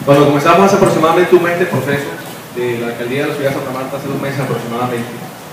Cuando comenzamos hace aproximadamente un mes de proceso de la alcaldía de la ciudad de Santa Marta, hace 2 meses aproximadamente,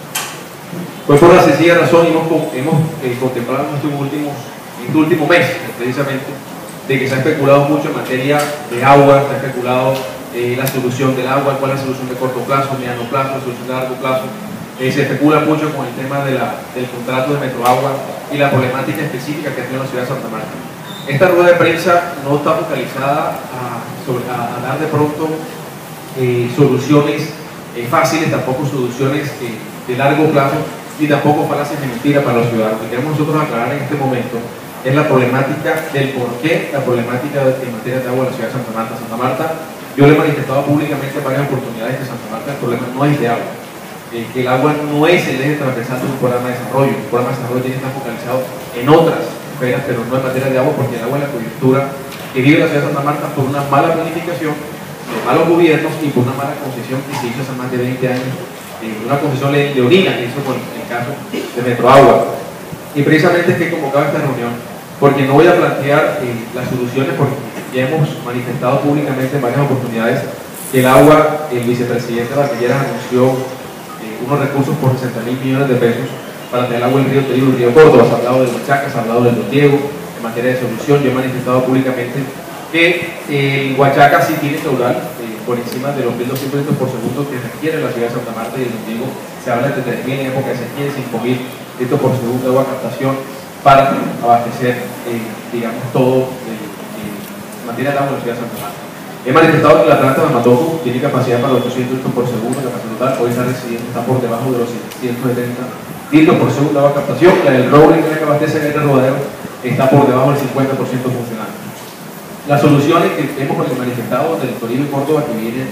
fue por la sencilla razón y hemos contemplado en este último mes, precisamente, de que se ha especulado mucho en materia de agua, se ha especulado la solución del agua, cuál es la solución de corto plazo, mediano plazo, la solución de largo plazo. Se especula mucho con el tema del contrato de Metroagua y la problemática específica que tiene la ciudad de Santa Marta. Esta rueda de prensa no está focalizada a dar de pronto soluciones fáciles, tampoco soluciones de largo plazo, y tampoco falacias de mentira para los ciudadanos. Lo que queremos nosotros aclarar en este momento es la problemática del porqué, la problemática en materia de agua de la ciudad de Santa Marta. Santa Marta, yo le he manifestado públicamente en varias oportunidades que Santa Marta el problema no es de agua, que el agua no es el eje transversal de un programa de desarrollo. El programa de desarrollo tiene que estar focalizado en otras esferas, pero no en materia de agua, porque el agua es la coyuntura que vive la ciudad de Santa Marta por una mala planificación, de malos gobiernos y por una mala concesión que se hizo hace más de 20 años, una concesión leonina que hizo con el caso de Metroagua. Y precisamente es que he convocado esta reunión, porque no voy a plantear las soluciones, porque ya hemos manifestado públicamente en varias oportunidades que el agua, el vicepresidente Barquilleras anunció unos recursos por 60.000 millones de pesos para tener agua en el río Terio y el río Córdoba. Se ha hablado de Huachaca, se ha hablado del Don Diego en materia de solución. Yo he manifestado públicamente que el Huachaca sí tiene caudal por encima de los 1.200 litros por segundo que requiere la ciudad de Santa Marta, y el Don Diego se habla de 3.000 en época de sequía, 5.000 litros por segundo de agua captación para abastecer, digamos, todo en materia de agua en la ciudad de Santa Marta. He manifestado que la planta de Matoco tiene capacidad para 800 litros por segundo, capacidad total, hoy está por debajo de los 170 litros por segundo de agua captación. La del Roble, que abastece en el Rodadero, está por debajo del 50% funcionando. Las soluciones que hemos manifestado del Toribio y Córdoba, que vienen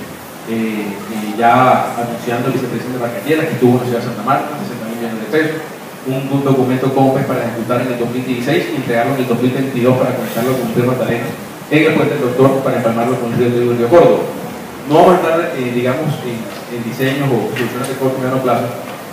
ya anunciando el vicepresidente de Barquilleras, que estuvo en la ciudad de Santa Marta, 60.000 millones de pesos, un documento COMPES para ejecutar en el 2016 y entregarlo en el 2022 para conectarlo con el río Magdalena en el puente del Doctor para empalmarlo con el río Terio y el río Córdoba. No vamos a entrar, digamos, en diseños o soluciones de corto y mediano plazo.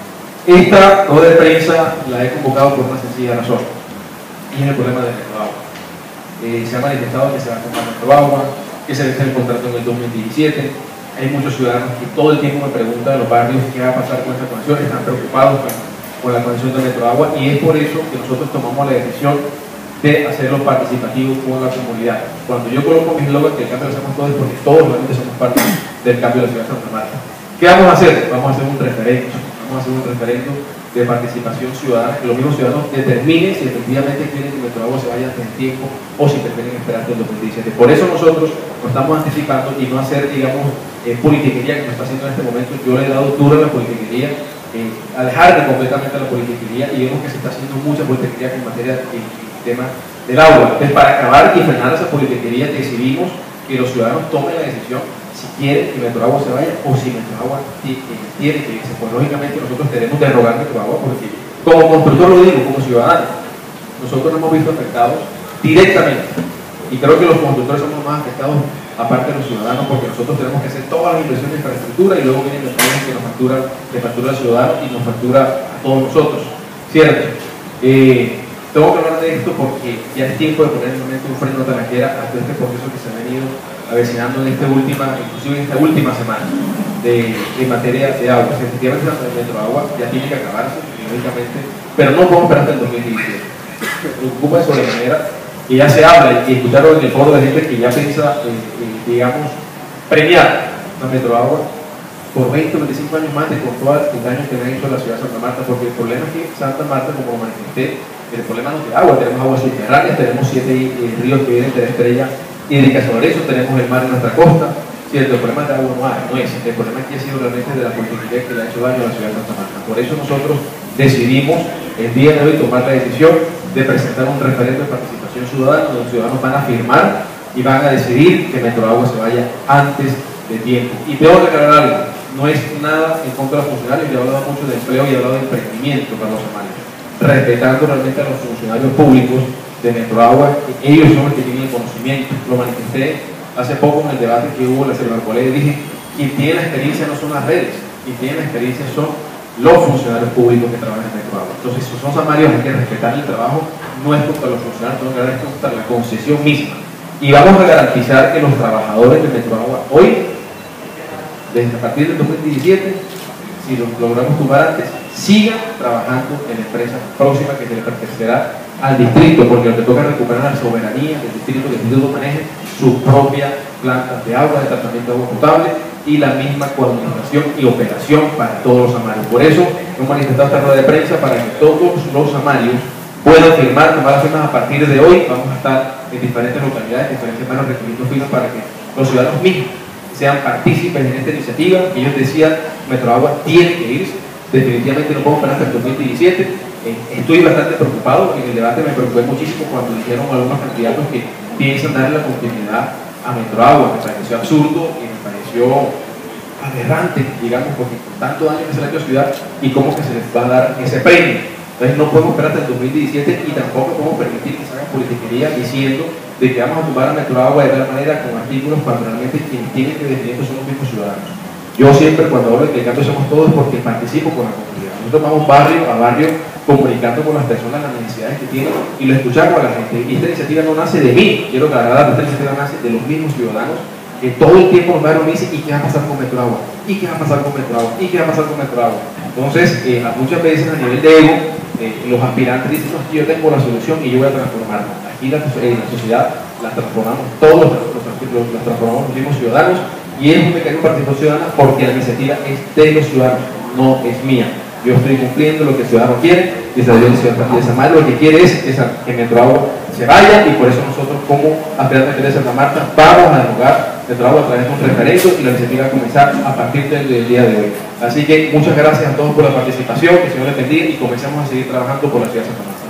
Esta rueda de prensa la he convocado por una sencilla razón, y es el problema de Metroagua. Se ha manifestado que se va a comprar Metroagua, que se vence el contrato en el 2017. Hay muchos ciudadanos que todo el tiempo me preguntan en los barrios qué va a pasar con esta conexión, están preocupados con la conexión de Metroagua, y es por eso que nosotros tomamos la decisión de hacerlo participativo con la comunidad. Cuando yo coloco mis logos que el cambio lo hacemos todos, porque todos realmente somos parte del cambio de la ciudad de Santa Marta. ¿Qué vamos a hacer? Vamos a hacer un referendo. Vamos a hacer un referendo de participación ciudadana, que los mismos ciudadanos determinen si efectivamente quieren que Metroagua se vaya antes del tiempo o si prefieren esperar hasta el 2017. Por eso nosotros nos estamos anticipando y no hacer, digamos, politiquería que nos está haciendo en este momento. Yo le he dado duro a la politiquería, alejarme completamente a la politiquería, y vemos que se está haciendo mucha politiquería en materia del tema del agua. Entonces, para acabar y frenar esa politiquería, decidimos que los ciudadanos tomen la decisión si quieren que Metroagua se vaya o si Metroagua tiene que irse. Pues lógicamente nosotros tenemos que derogar Metroagua, porque como constructor lo digo, como ciudadano, nosotros nos hemos visto afectados directamente, y creo que los constructores somos más afectados aparte de los ciudadanos, porque nosotros tenemos que hacer todas las inversiones de infraestructura y luego vienen los países que nos factura al ciudadano y nos factura a todos nosotros, ¿cierto? Tengo que hablar de esto porque ya es tiempo de poner realmente un freno de talanquera a todo este proceso que se ha venido avecinando inclusive en esta última semana en materia de agua. Si efectivamente el Metroagua ya tiene que acabarse, lógicamente, pero no podemos esperar hasta el 2017. Me preocupa de sobremanera que ya se habla, y escucharon en el foro de gente que ya piensa, digamos, premiar a Metroagua por 20 o 25 años más con todo el daño que me ha hecho la ciudad de Santa Marta, porque el problema es que Santa Marta, como manifesté, el problema no es de agua, tenemos aguas subterráneas, tenemos 7 ríos que vienen de la estrella hídrica sobre eso, tenemos el mar en nuestra costa, ¿cierto? El problema de agua no es, el problema aquí ha sido realmente de la politiquería que le ha hecho daño a la ciudad de Santa Marta. Por eso nosotros decidimos el día de hoy tomar la decisión de presentar un referendo de participación ciudadana, donde los ciudadanos van a firmar y van a decidir que Metroagua se vaya antes de tiempo. Y tengo que aclarar algo, no es nada en contra de los funcionarios, yo he hablado mucho de empleo y he hablado de emprendimiento para los hermanos, respetando realmente a los funcionarios públicos de Metroagua. Ellos son los que tienen el conocimiento. Lo manifesté hace poco en el debate que hubo en la Célula Colega, y dije, quien tiene la experiencia no son las redes, quien tiene la experiencia son los funcionarios públicos que trabajan en Metroagua. Entonces, si son samarios, hay que respetar el trabajo, no es contra los funcionarios, es contra la concesión misma. y vamos a garantizar que los trabajadores de Metroagua hoy, desde a partir del 2017, si lo logramos tumbar antes, sigan trabajando en la empresa próxima que se le pertenecerá al distrito, porque lo que toca es recuperar la soberanía del distrito, que el distrito maneje su propia planta de agua, de tratamiento de agua potable y la misma coordinación y operación para todos los amarios. Por eso hemos manifestado esta rueda de prensa para que todos los amarios puedan firmar, tomar las firmas a partir de hoy. Vamos a estar en diferentes localidades, diferentes manos requiriendo firmas para que los ciudadanos mismos sean partícipes en esta iniciativa. Ellos decían, Metroagua tiene que irse, definitivamente no podemos esperar hasta el 2017. Estoy bastante preocupado, en el debate me preocupé muchísimo cuando dijeron algunos candidatos que piensan darle la continuidad a Metroagua. Me pareció absurdo y me pareció aberrante, digamos, porque con tanto daño que se le ha hecho a la ciudad y cómo que se les va a dar ese premio. Entonces no podemos esperar hasta el 2017 y tampoco podemos permitir que se haga politiquería diciendo de que vamos a tumbar a Metroagua de tal manera con artículos cuando realmente quienes tienen que definir son los mismos ciudadanos. Yo siempre cuando hablo de que el cambio somos todos porque participo con la comunidad. Nosotros vamos barrio a barrio comunicando con las personas las necesidades que tienen y lo escuchamos a la gente. Y esta iniciativa no nace de mí, quiero aclarar, esta iniciativa nace de los mismos ciudadanos que todo el tiempo nos van a decir, ¿y qué va a pasar con Metroagua? ¿Y qué va a pasar con Metroagua? ¿Y qué va a pasar con Metroagua? Entonces, muchas veces a nivel de ego, los aspirantes dicen, no, yo tengo la solución y yo voy a transformarla. Aquí la sociedad la transformamos todos, la transformamos los mismos ciudadanos y es un mecanismo de participación ciudadana porque la iniciativa es de los ciudadanos, no es mía. Yo estoy cumpliendo lo que el ciudadano quiere y el ciudadano de Samar lo que quiere es que Metroagua se vaya y por eso nosotros como aspirantes de Santa Marta vamos a derogar Metroagua a través de un referendo y la iniciativa va a comenzar a partir del día de hoy. Así que muchas gracias a todos por la participación, que el Señor les bendiga y comencemos a seguir trabajando por la ciudad de Santa Marta.